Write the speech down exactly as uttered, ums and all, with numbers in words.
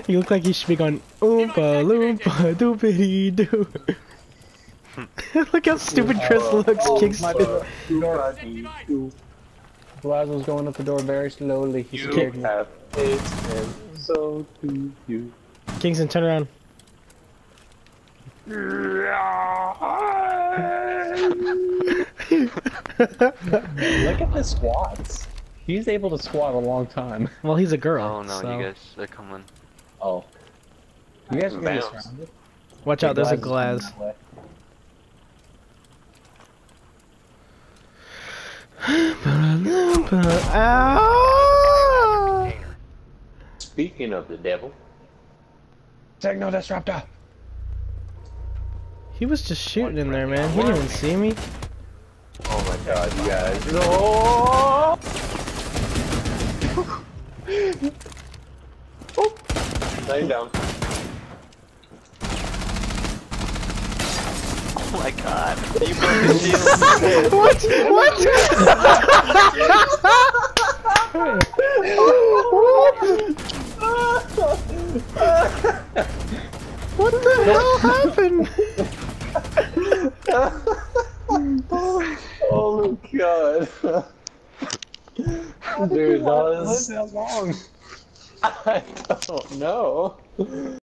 You look like you should be going oompa loompa doopity doo. Look how stupid Chris Oh, looks. oh, Kicks. my door. Blazo's going up the door very slowly. He's You scared me. have it, and so do you. Kingston, turn around. Look at the squats. He's able to squat a long time. Well, he's a girl. Oh no, so. you guys, they're coming. Oh. You guys are gonna get Bounce. surrounded. Watch out, there's a Glaz is glass. coming Ow! Speaking of the devil, that way. Techno Disruptor! He was just shooting in there, man. He didn't even see me. oh my god, you guys. No! Oh! Laying down. Oh my god. You broke the shield. What? What? What the hell happened? Oh god. Dude, that was... How long? I don't know.